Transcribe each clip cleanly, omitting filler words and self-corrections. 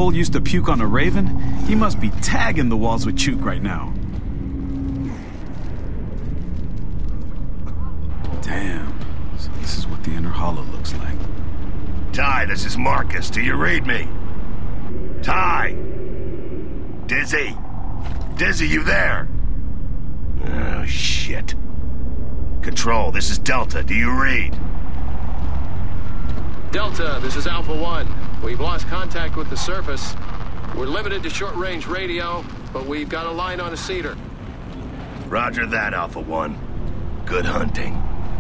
Cole used to puke on a Raven, he must be tagging the walls with Chook right now. Damn. So this is what the inner hollow looks like. Ty, this is Marcus. Do you read me? Ty! Dizzy? Dizzy, you there? Oh, shit. Control, this is Delta. Do you read? Delta, this is Alpha 1. We've lost contact with the surface. We're limited to short-range radio, but we've got a line on a cedar. Roger that, Alpha 1. Good hunting.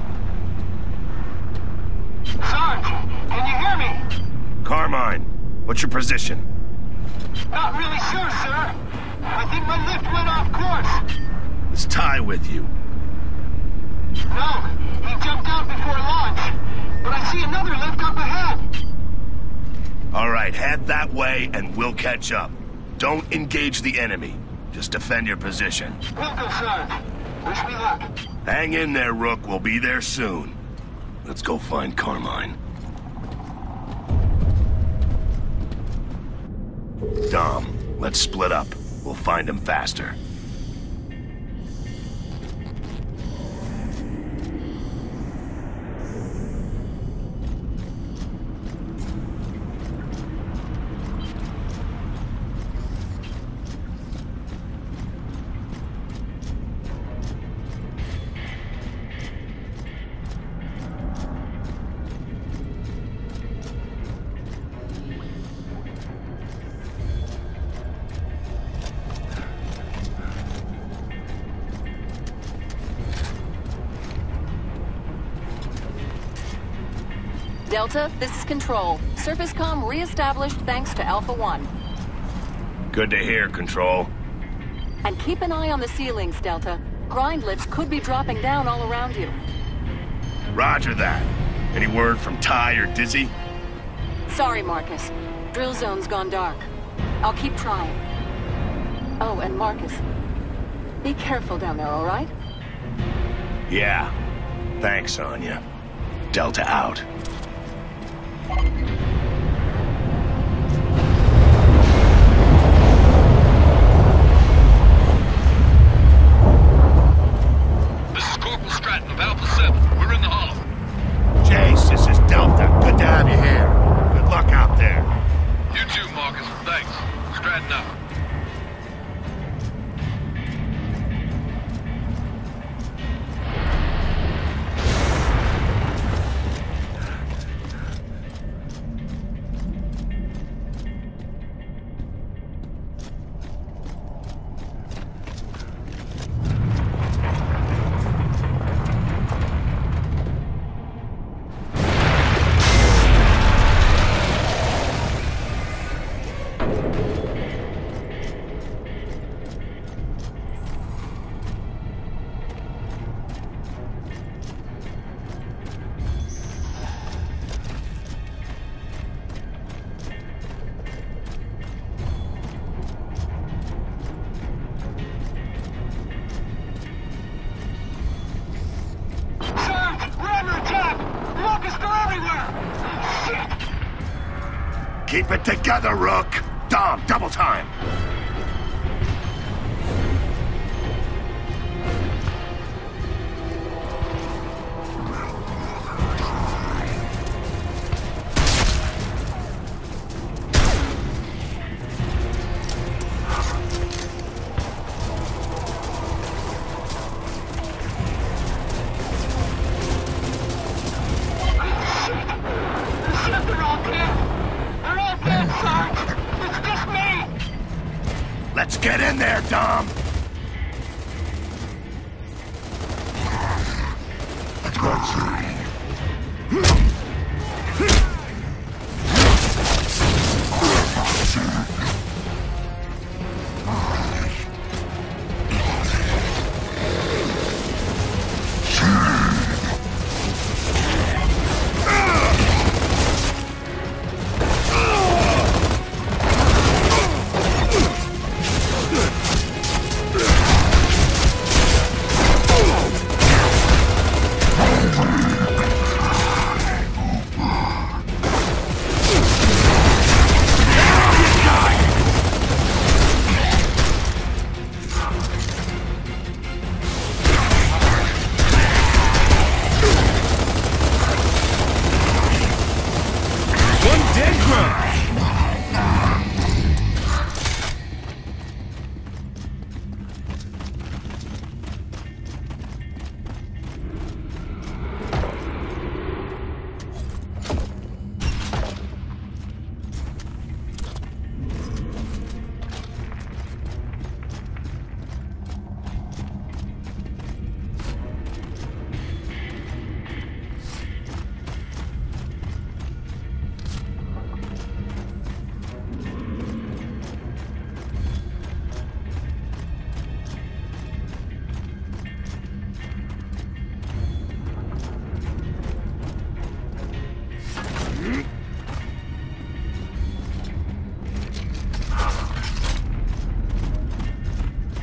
Sarge, can you hear me? Carmine, what's your position? Not really sure, sir. I think my lift went off course. Is Ty with you? No, he jumped out before launch. But I see another lift up ahead. All right, head that way and we'll catch up. Don't engage the enemy. Just defend your position. Will do, Sarge. Wish me luck. Hang in there, Rook. We'll be there soon. Let's go find Carmine. Dom, let's split up. We'll find him faster. Delta, this is Control. Surface comm re-established thanks to Alpha 1. Good to hear, Control. And keep an eye on the ceilings, Delta. Grind lifts could be dropping down all around you. Roger that. Any word from Ty or Dizzy? Sorry, Marcus. Drill zone's gone dark. I'll keep trying. Oh, and Marcus, be careful down there, all right? Yeah. Thanks, Anya. Delta out. This is Corporal Stratton of Alpha 7. We're in the hollow. Jace, this is Delta. Good to have you here. Good luck out there. You too, Marcus. Thanks. Stratton out. Keep it together, Rook! Dom, double time! Let's get in there, Dom!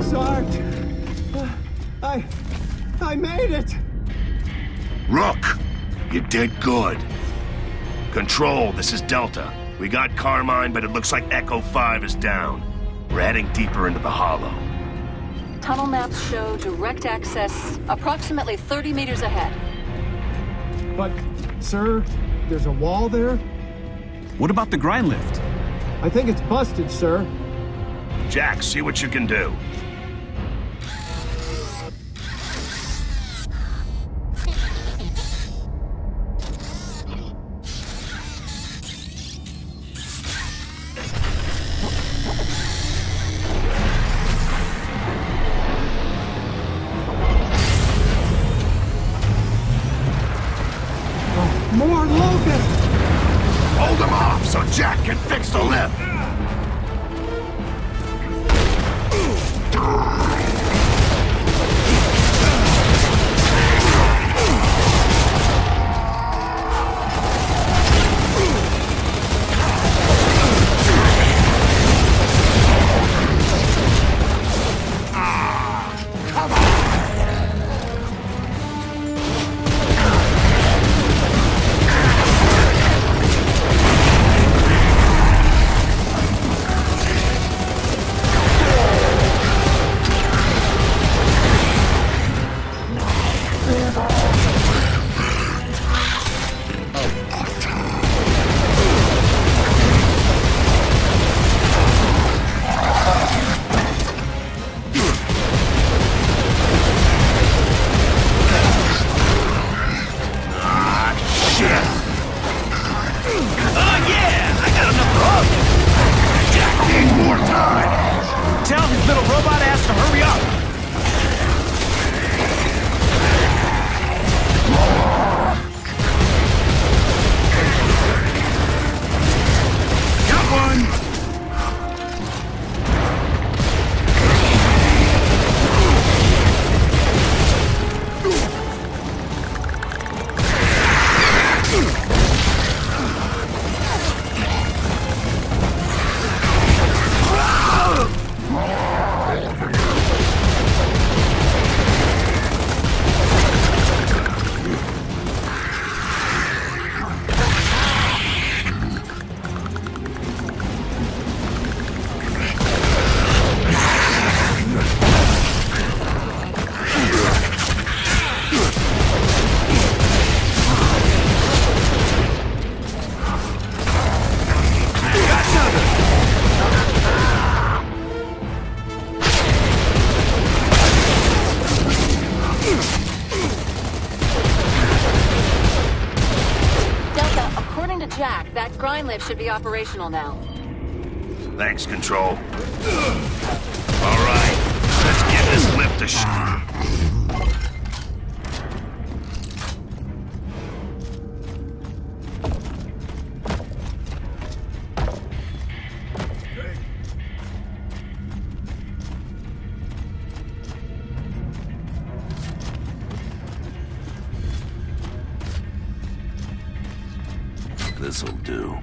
Sarge. I made it. Rook, you did good. Control, this is Delta. We got Carmine, but it looks like Echo 5 is down. We're heading deeper into the hollow. Tunnel maps show direct access approximately 30 meters ahead. But, sir, there's a wall there? What about the grind lift? I think it's busted, sir. Jack, see what you can do. More locusts! Hold them off so Jack can fix the lift. Jack, that grind lift should be operational now. Thanks, Control. All right, let's give this lift a shot. This'll do.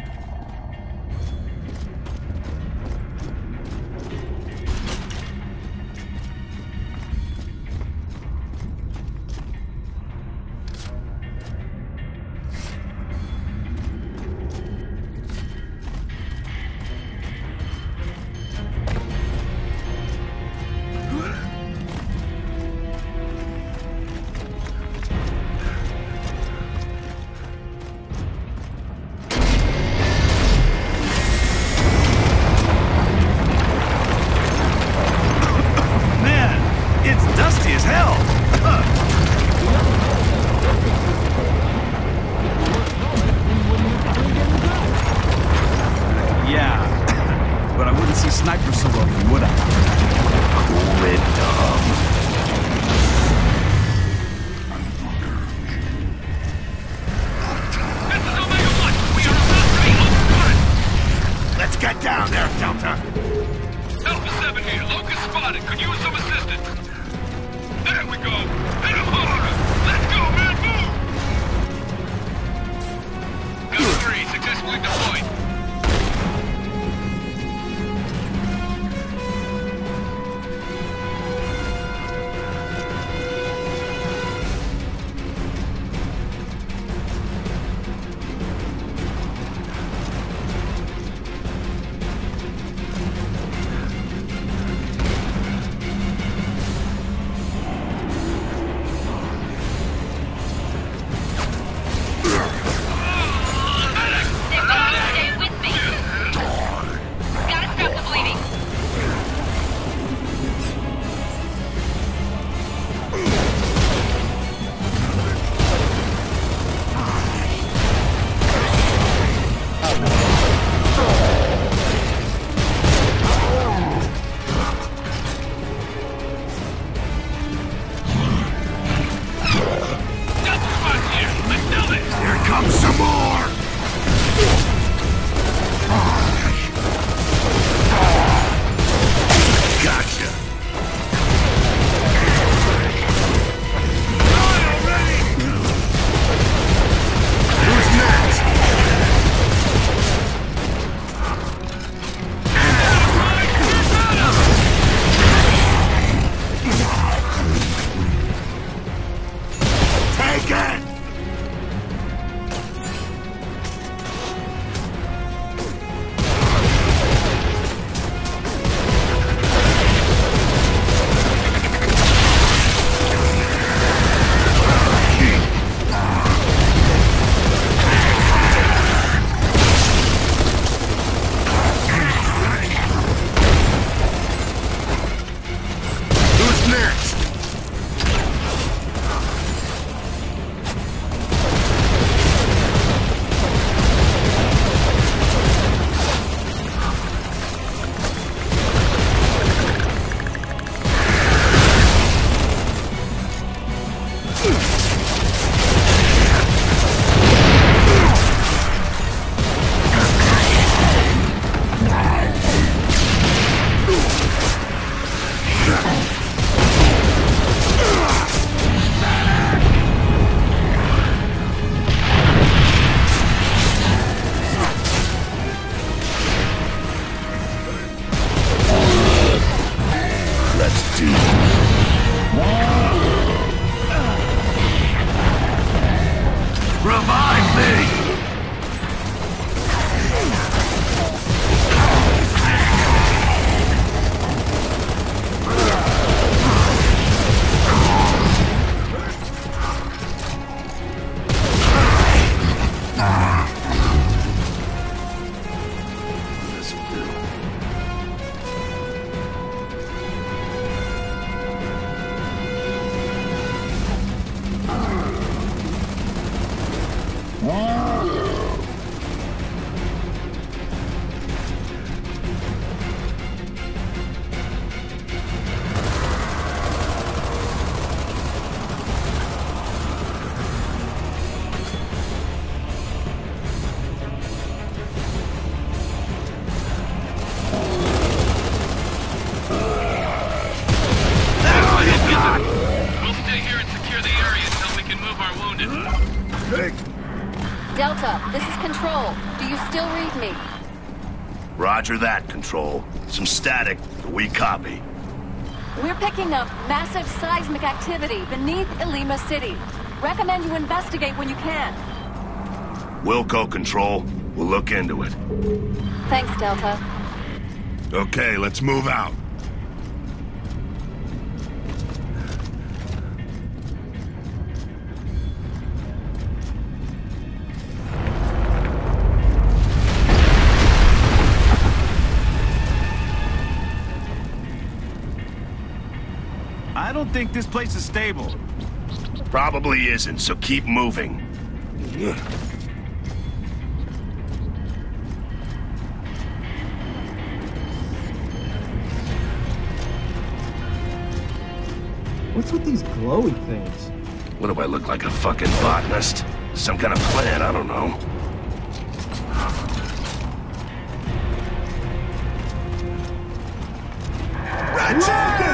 Sniper so well, would I? Cool it, Dom. This is Omega 1. We are about ready on front. Let's get down there, Delta. Alpha 7 here. Locust spotted. Could use some assistance. There we go. Hit him harder. Let's go, man. Move. Gun 3 successfully deployed. Delta, this is Control. Do you still read me? Roger that, Control. Some static, but we copy. We're picking up massive seismic activity beneath Ilima City. Recommend you investigate when you can. Wilco, Control. We'll look into it. Thanks, Delta. Okay, let's move out. I don't think this place is stable. Probably isn't, so keep moving. What's with these glowy things? What do I look like, a fucking botanist? Some kind of plant, I don't know. Ratchet!